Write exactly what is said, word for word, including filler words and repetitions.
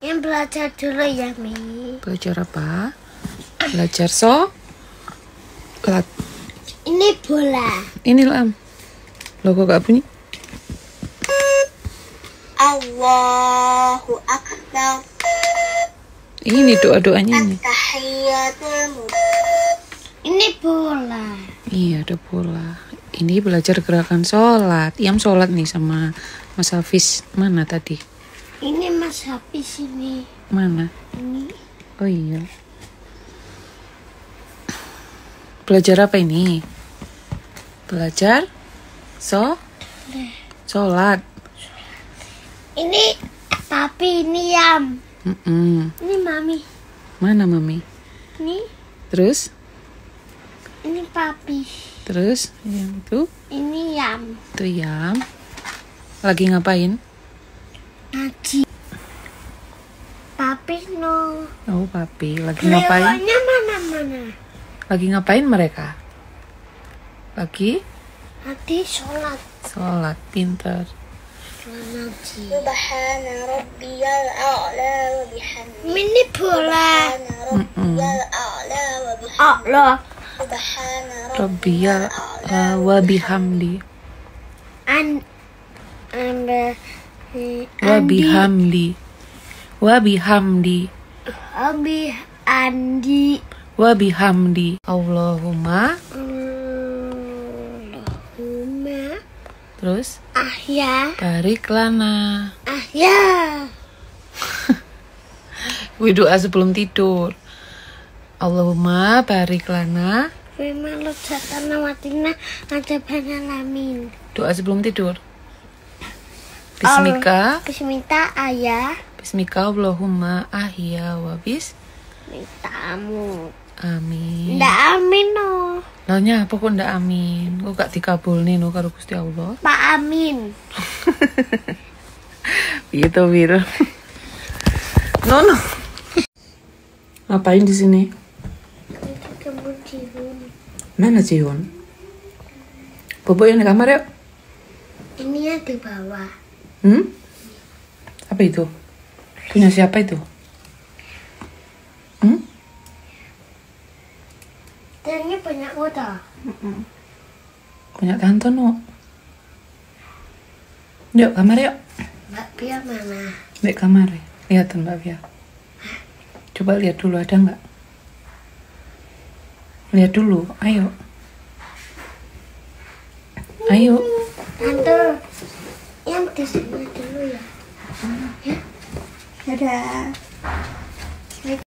Yang belajar dulu ya, Mi. Belajar apa? Belajar so lat. Ini bola. Ini Lam. Loh kok gak bunyi? Allahu Akbar. Ini doa-doanya ini. Tahiyatul. Ini bola. Iya, ada bola. Ini belajar gerakan sholat. Iam sholat nih sama Mas Hafiz. Mana tadi? Ini Mas Hafiz ini. Mana? Ini. Oh iya. Belajar apa ini? Belajar so sholat. Ini papi, ini Yam. Mm-mm. Ini Mami. Mana Mami? Ini. Terus? Ini papi. Terus? Yang itu? Ini Yam. Itu Yam. Lagi ngapain? Ngaji. Papi no. Oh papi. Lagi ngapain? Lewannya mana-mana. Lagi ngapain mereka? Lagi? Nanti sholat. Sholat. Pinter. Ngaji. Subhana rabbiyal a'la wa bihamdihi. Ini bola. Subhana rabbiyal a'la wa bihamdihi. Allah. Subhana Rabbiyal a'la wa bihamdi. An. Anda. Wa bihamdi. Wa bihamdi. Abi Andi. Wa bihamdi. Allahumma. Allahumma. Terus? Ahya. Barik lana. Ahya. Wih, doa sebelum tidur. Allahumma barik lana. Firman lo jatana watina ada banyak lamin. Doa sebelum tidur. Bismika. Bismika ayah. Bismika Allahumma ahya wa bis. Mintamu. Amin. Ndak amin no. Lahnya apa kok ndak amin? Kok gak dikabulne no karo Gusti Allah? Pak Amin. Gitu Wir. No no. Ngapain di sini? Kebun Cihun. Mana Cihun? Bobo yang di kamar yuk. Ini ya di bawah. Hmm? Apa itu? Punya siapa itu? Hmm? Dan ini banyak kota. Punya tante no. Yuk kamar yuk. Mbak Pia mana? Di kamar ya. Lihat Mbak Pia. Coba lihat dulu ada nggak? Lihat dulu. Ayo. Ayo. Tante, yang di sini dulu ya. Ya. Dadah.